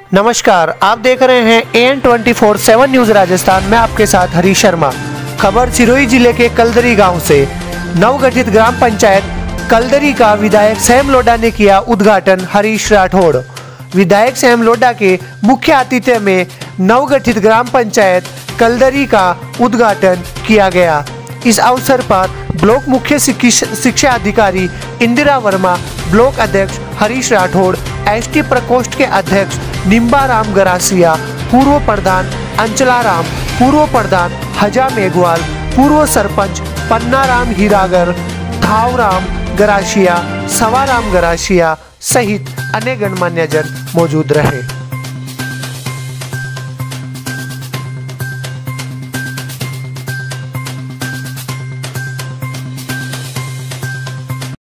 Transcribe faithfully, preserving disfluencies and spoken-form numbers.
नमस्कार, आप देख रहे हैं A N twenty four seven news Rajasthan में आपके साथ हरीश शर्मा। खबर सिरोही जिले के कलदरी गांव से। नवगठित ग्राम पंचायत कलदरी का विधायक सैम लोढ़ा ने किया उद्घाटन। हरीश राठौड़। विधायक सैम लोढ़ा के मुख्य आतिथ्य में नवगठित ग्राम पंचायत कलदरी का उद्घाटन किया गया। इस अवसर पर ब्लॉक मुख्य शिक्षा अधिकारी इंदिरा वर्मा, ब्लॉक अध्यक्ष हरीश राठौड़, एसटी प्रकोष्ठ के अध्यक्ष निम्बाराम गरासिया, पूर्व प्रधान अंचलाराम, पूर्व प्रधान हजा मेघवाल, पूर्व सरपंच पन्नाराम हीरागर, थावराम गरासिया, सवाराम गरासिया सहित अन्य गणमान्य जन मौजूद रहे।